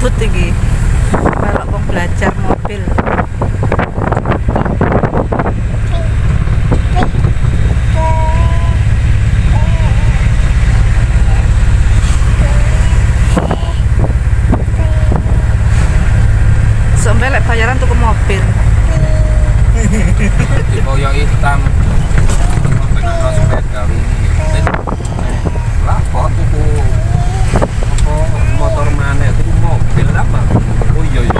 gabut iki. Melok wong belajar mobil. Sampai lek bayaran tuku mobil. Koyo hitam. Pengen sepeda ini. Lah kok tuku apa motor maneh tuku mobil apa? Oh iya iya.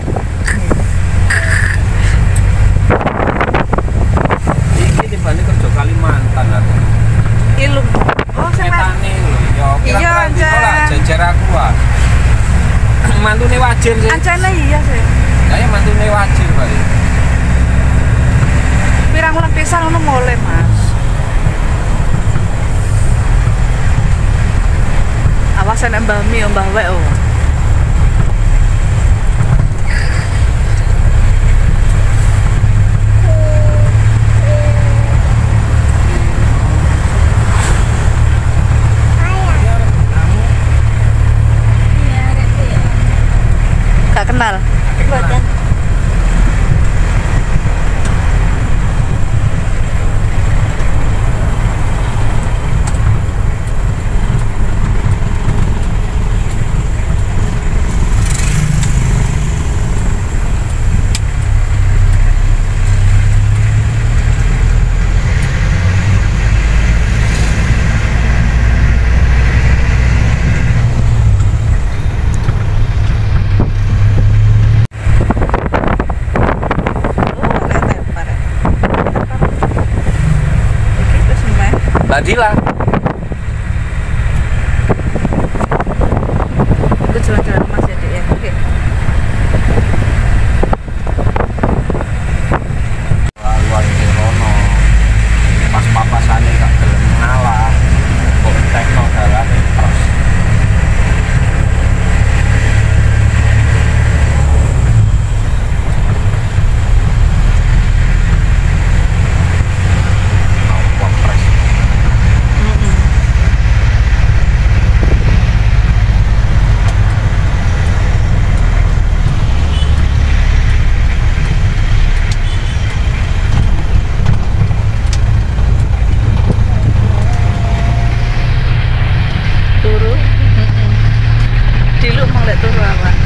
Iki dibanding kerja Kalimantan aku. Ilu. Oh, Metane lho ya. Iya, Kira-kira jejer aku ah. Mantune wajir sih. Ancane iya sih. Lah ya mantune wajir bae. Pirang wulan pisan ngono mulai, Mas. Awas ana Mbah Mi, Mbah Wek oh. Gak kenal. Boten. Badila. Itu jalan-jalan Mas ya, Dek ya. Oke. Lalu ini rono. Pas papasane gak gelem ngalah. Kok tekno dalane terus. Turu. Dilu mau lek turu awan.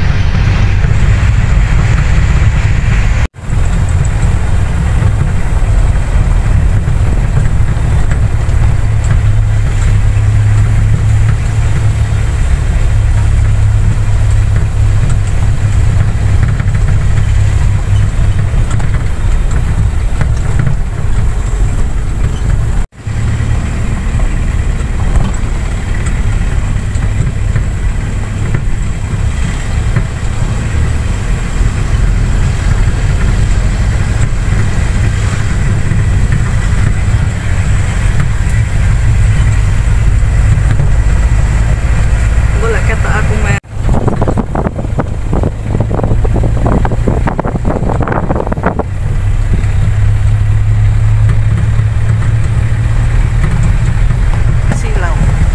Boleh kata aku main. Silau.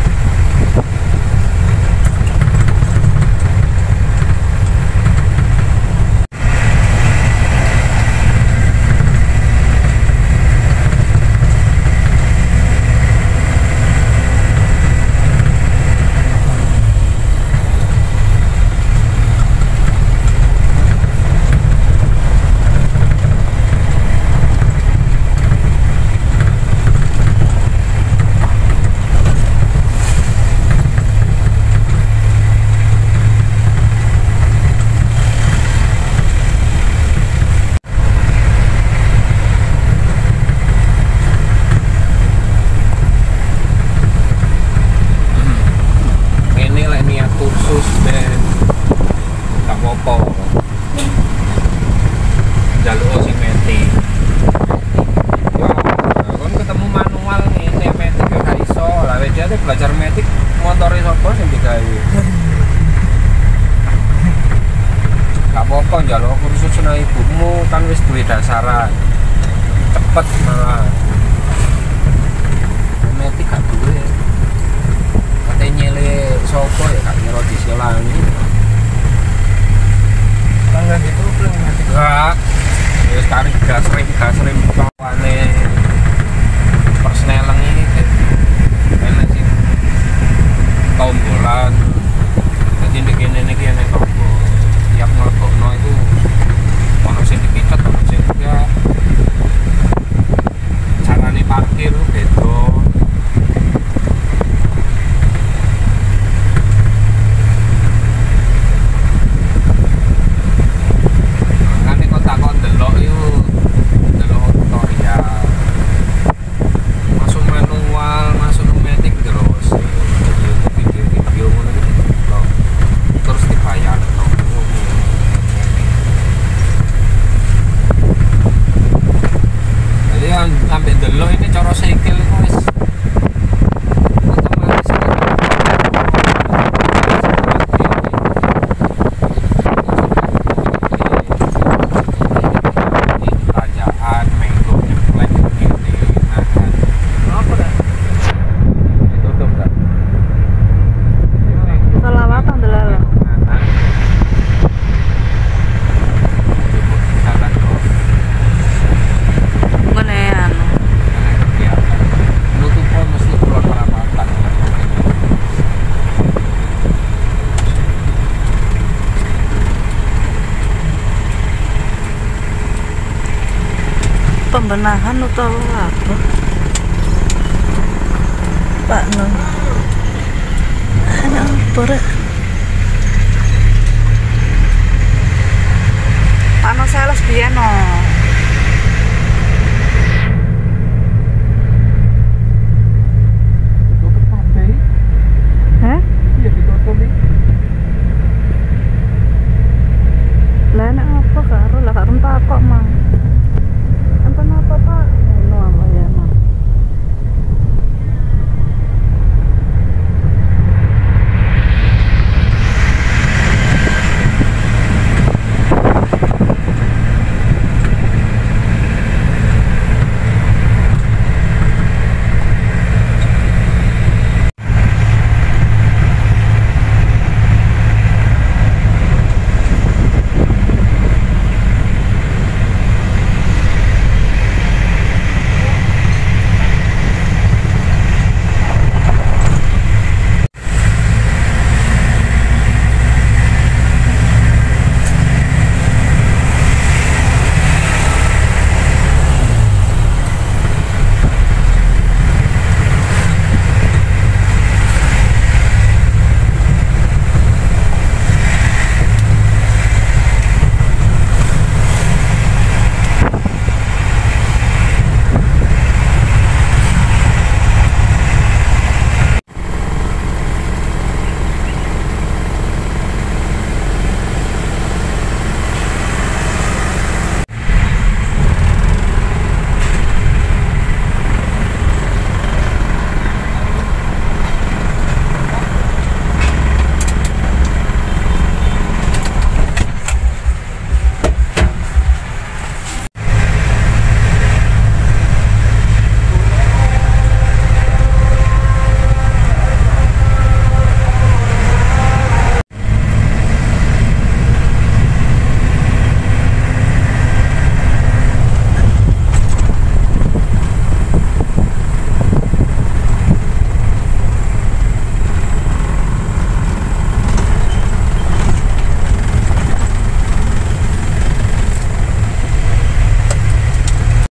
Ini lek niat kursus ben gak apa-apa. Jaluk sing meti. Ya, kon ketemu manual ngene metik ya gak iso. Lah wis dia belajar metik motore sapa sing digawe. Gak apa-apa njaluk kursus nang ibumu kan wis duwe dasaran. Cepet malah. Metik gak duwe. Kate nyele sapa ya gak ngira disilangi. Enggak. Ya sekarang gas rem kawane persneleng ini enak sih tombolan. Jadi ini enak tombol. Tiap ngelebokno itu ono sing dipitet, ono sing enggak. Carane parkir beda. Sampai delok ini cara sikil itu wis otomatis tanjakan menggo nyeplek ini nahan apa dah ditutup dah selawatan delala pembenahan atau apa Pak Nun hanya apa Pak Nun sales biyen no